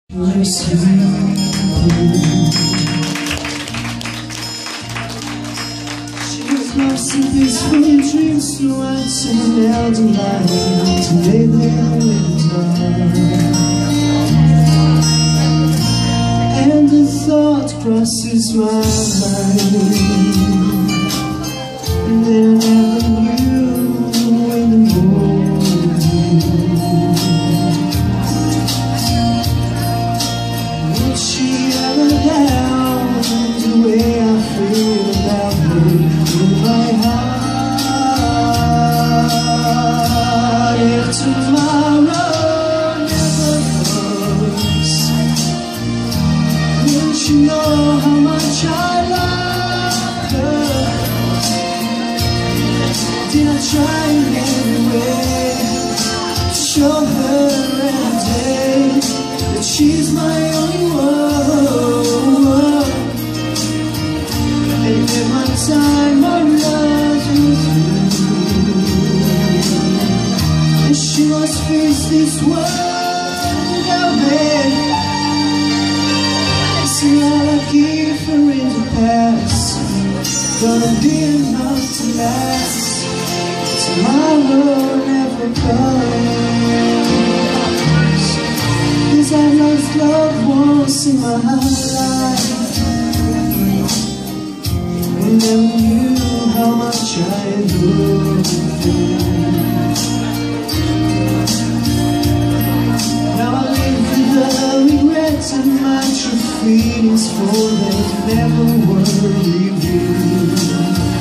Lost in peaceful dreams, so I'd sing out the light to lay there in the dark. And the thought crosses my mind, and then I never knew in the morning, would she ever doubt the way I feel about her? My heart, if tomorrow never comes, will she know how much I love her? Did I try in every way to show her every day that she's my only one? And if my time or love with you, and she must face this world without me. See all I keep her in the past, gonna be enough to last. Tomorrow never comes, 'cause I've lost loved ones in my life, and never knew how much I loved them. Now I live with the regrets and my true feelings for them never were revealed.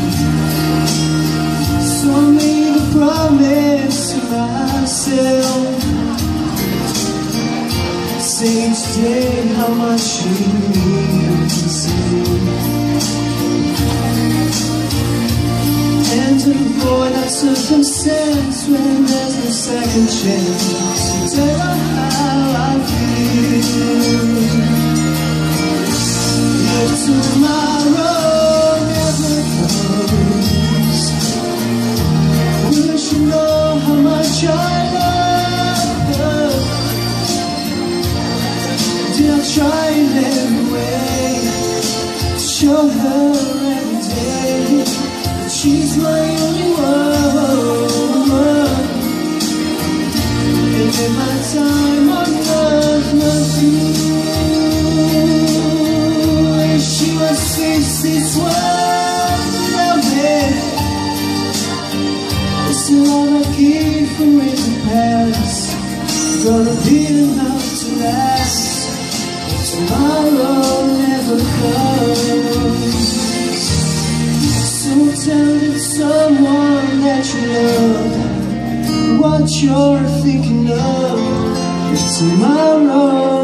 So I made a promise to myself, say each day how much she means to me. And to avoid that circumstance when there's no second chance to tell her how I feel. If tomorrow never comes, will she know how much I love her? Did I try in every way to show her every day that she's my only one? And in my time on earth with you, and she must face this world without me. It's all I keep from in the past, gonna be enough to last. Tomorrow never comes, so tell it someone that you love what you're thinking of. If tomorrow